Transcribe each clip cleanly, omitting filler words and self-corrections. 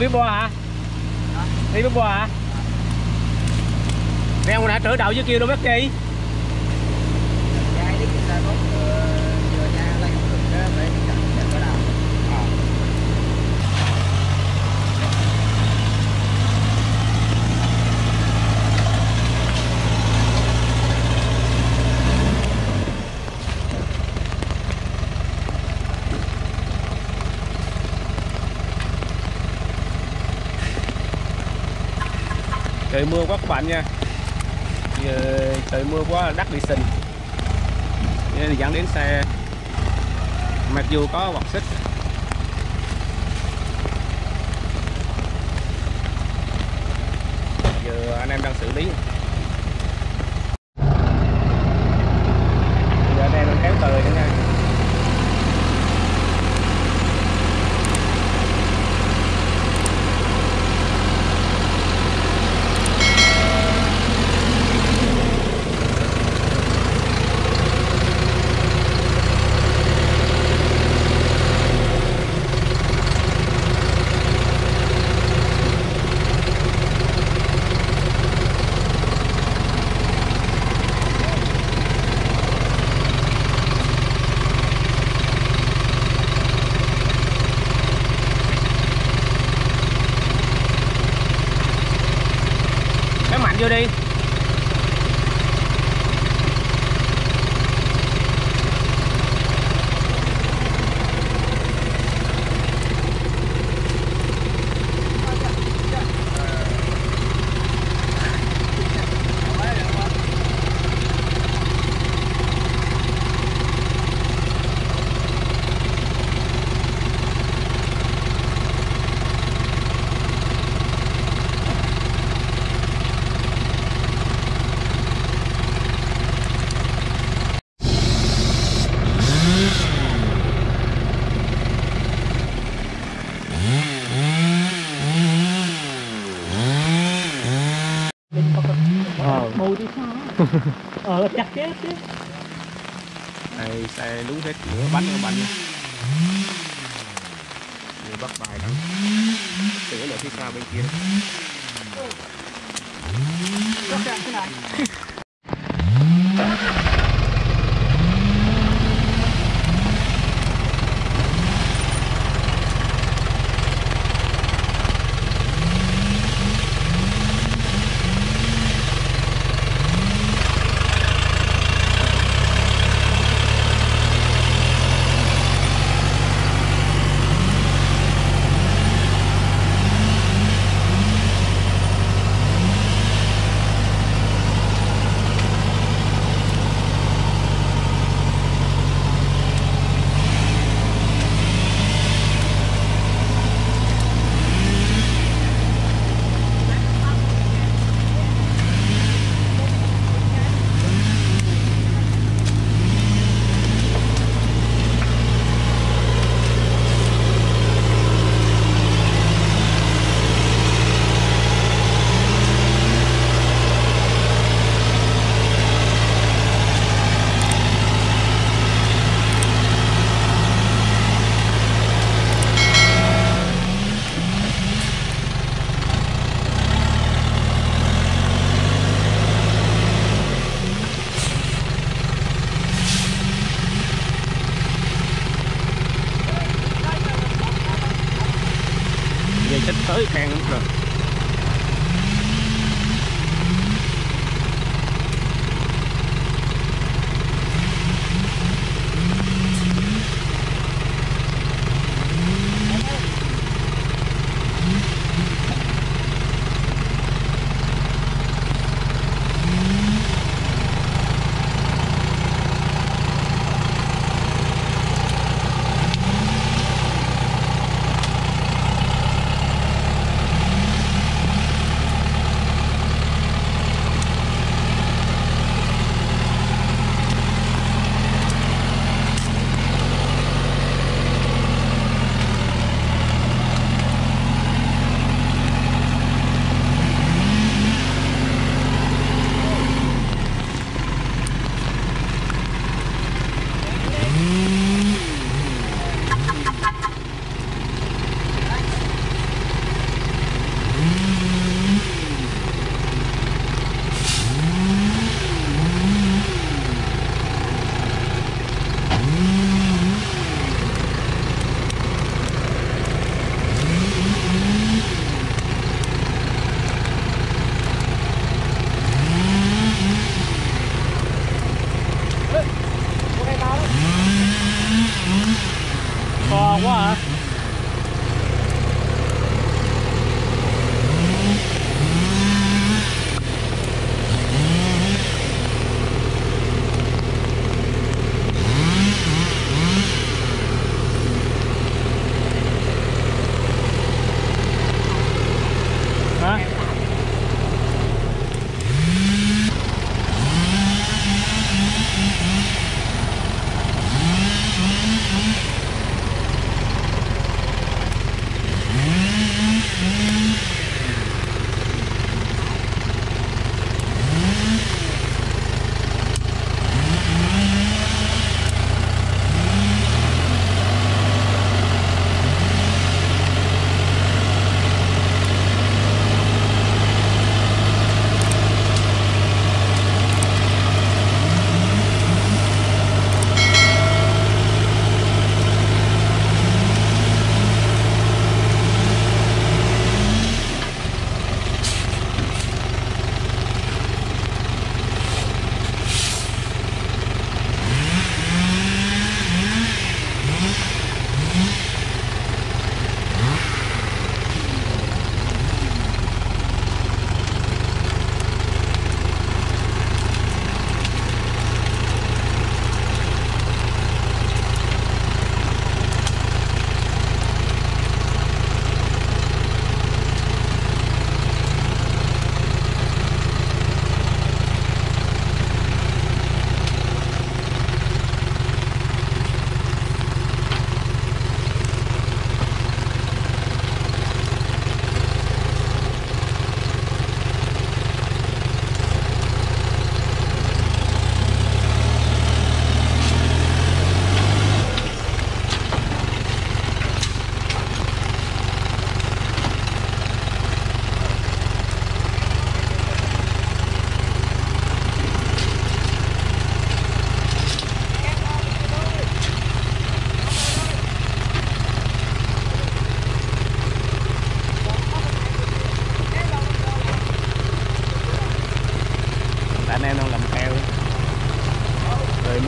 biết bò hả? Đi biết bò hả? Đeo đã trở đầu dưới kia đâu biết gì. Trời mưa quá các bạn nha. Giờ trời mưa quá đắt đi xình nên dẫn đến xe mặc dù có bọc xích. Giờ anh em đang xử lý. Giờ anh em đang kéo tời nữa nha. Vô đi. Mùi đi sao? Chặt chết chứ. Đây xe lú hết nửa bánh các bạn. Như bắt bài đó. Sửa ở phía sau bên kia. Thế này. Chết tới khen lắm rồi.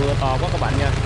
Mưa to quá các bạn nha.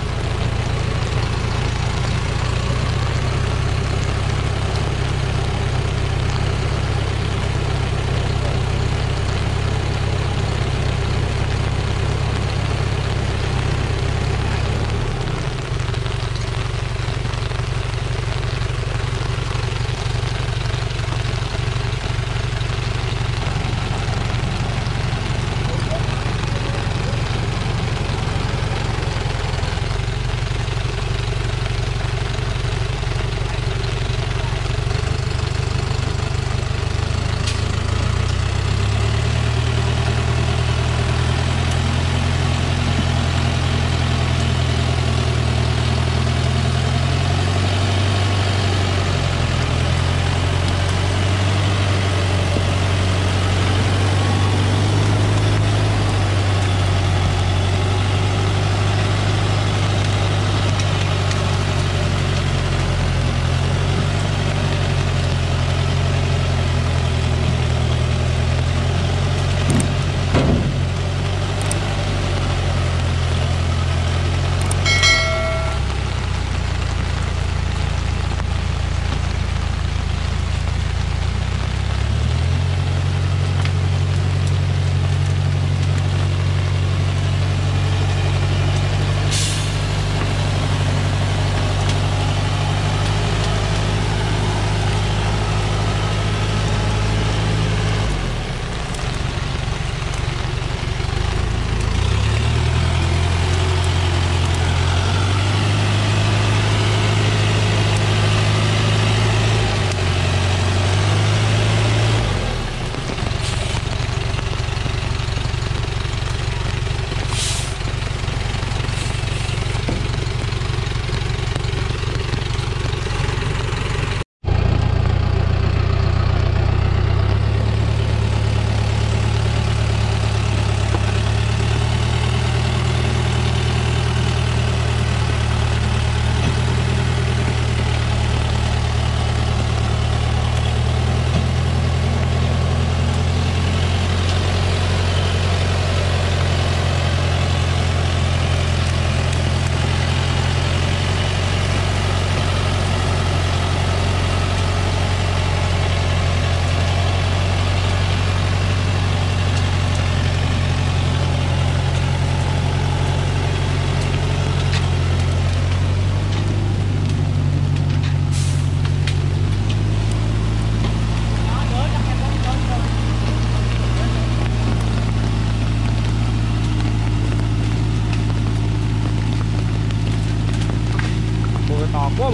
To quá mà.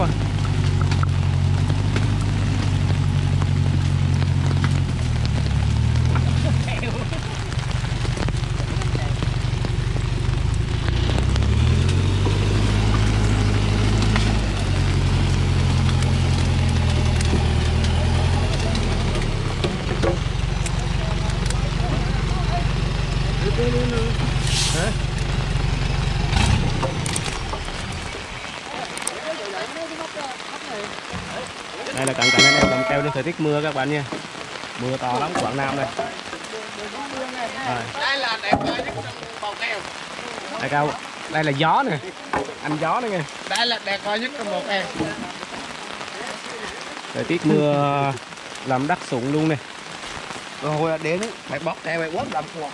Hả? Đây là cận cảnh anh em làm keo trên thời tiết mưa các bạn nha. Mưa to lắm Quảng Nam đây. Đây là đẹp nhất trong bầu keo. Đây cao, đây là gió nè. Anh gió nữa nha. Đây là đẹp nhất trong bầu keo. Thời tiết mưa làm đất sụn luôn nè. Rồi đến mày bóc theo mày quất làm ngọt.